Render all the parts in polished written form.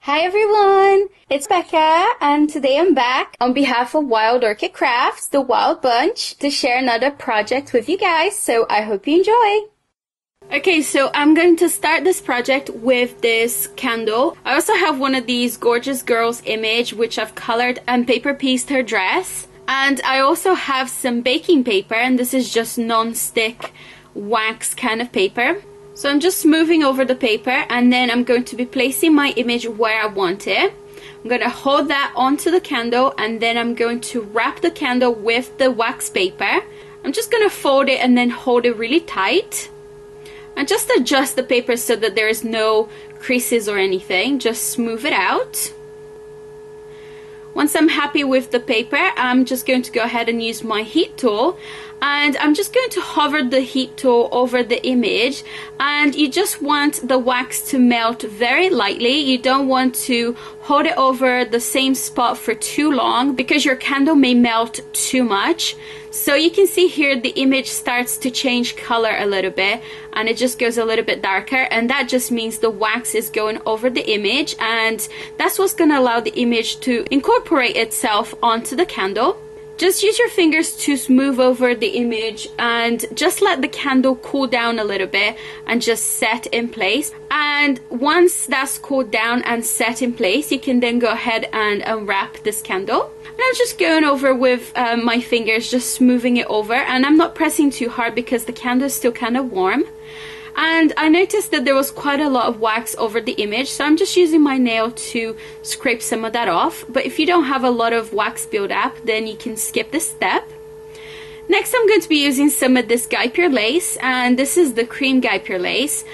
Hi everyone, it's Becca, and today I'm back on behalf of Wild Orchid Crafts, the Wild Bunch, to share another project with you guys, so I hope you enjoy. Okay, so I'm going to start this project with this candle. I also have one of these gorgeous girls image which I've colored and paper pieced her dress. And I also have some baking paper, and this is just non-stick wax kind of paper. So I'm just moving over the paper, and then I'm going to be placing my image where I want it. I'm going to hold that onto the candle, and then I'm going to wrap the candle with the wax paper. I'm just going to fold it and then hold it really tight. And just adjust the paper so that there is no creases or anything. Just smooth it out. Once I'm happy with the paper, I'm just going to go ahead and use my heat tool, and I'm just going to hover the heat tool over the image, and you just want the wax to melt very lightly. You don't want to hold it over the same spot for too long because your candle may melt too much. So you can see here the image starts to change color a little bit, and it just goes a little bit darker, and that just means the wax is going over the image, and that's what's going to allow the image to incorporate itself onto the candle. Just use your fingers to smooth over the image and just let the candle cool down a little bit and just set in place. And once that's cooled down and set in place, you can then go ahead and unwrap this candle. And I'm just going over with my fingers, just smoothing it over, and I'm not pressing too hard because the candle is still kind of warm. And I noticed that there was quite a lot of wax over the image, so I'm just using my nail to scrape some of that off. But if you don't have a lot of wax build up, then you can skip this step. Next, I'm going to be using some of this Guipure lace, and this is the cream Guipure lace.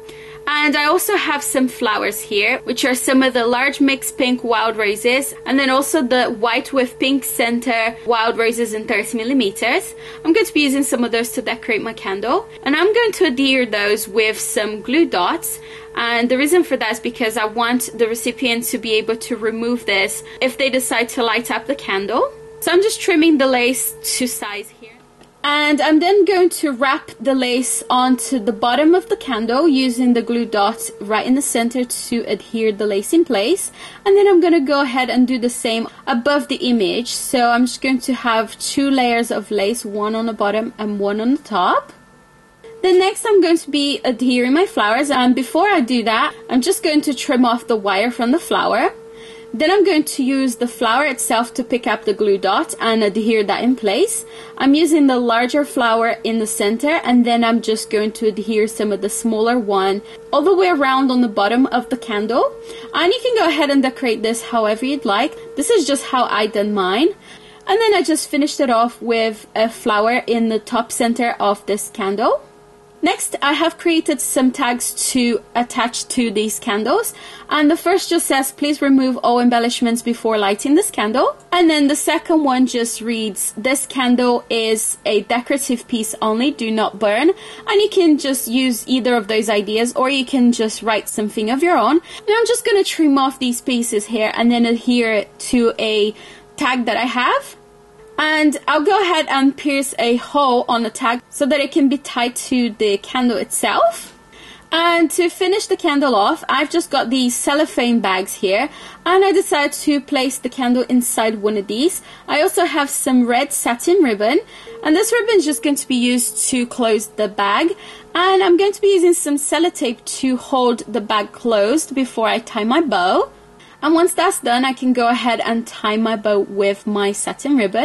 And I also have some flowers here, which are some of the large mixed pink wild roses, and then also the white with pink center wild roses in 30mm. I'm going to be using some of those to decorate my candle, and I'm going to adhere those with some glue dots. And the reason for that is because I want the recipient to be able to remove this if they decide to light up the candle. So I'm just trimming the lace to size here. And I'm then going to wrap the lace onto the bottom of the candle using the glue dots right in the center to adhere the lace in place. And then I'm going to go ahead and do the same above the image. So I'm just going to have 2 layers of lace, one on the bottom and one on the top. Then next I'm going to be adhering my flowers, and before I do that, I'm just going to trim off the wire from the flower. Then I'm going to use the flower itself to pick up the glue dot and adhere that in place. I'm using the larger flower in the center, and then I'm just going to adhere some of the smaller one all the way around on the bottom of the candle. And you can go ahead and decorate this however you'd like. This is just how I done mine. And then I just finished it off with a flower in the top center of this candle. Next, I have created some tags to attach to these candles, and the first just says, please remove all embellishments before lighting this candle. And then the second one just reads, this candle is a decorative piece only, do not burn. And you can just use either of those ideas, or you can just write something of your own. And I'm just going to trim off these pieces here and then adhere it to a tag that I have. And I'll go ahead and pierce a hole on the tag so that it can be tied to the candle itself. And to finish the candle off, I've just got these cellophane bags here, and I decided to place the candle inside one of these. I also have some red satin ribbon, and this ribbon is just going to be used to close the bag. And I'm going to be using some sellotape to hold the bag closed before I tie my bow. And once that's done, I can go ahead and tie my bow with my satin ribbon.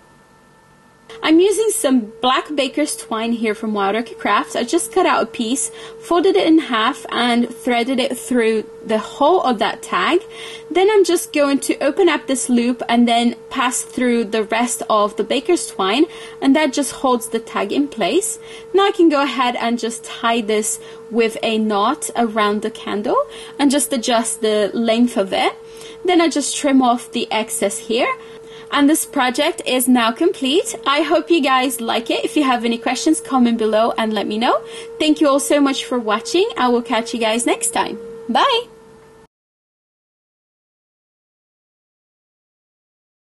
I'm using some black baker's twine here from Wild Orchid Crafts. I just cut out a piece, folded it in half, and threaded it through the whole of that tag. Then I'm just going to open up this loop and then pass through the rest of the baker's twine, and that just holds the tag in place. Now I can go ahead and just tie this with a knot around the candle and just adjust the length of it. Then I just trim off the excess here. And this project is now complete. I hope you guys like it. If you have any questions, comment below and let me know. Thank you all so much for watching. I will catch you guys next time. Bye!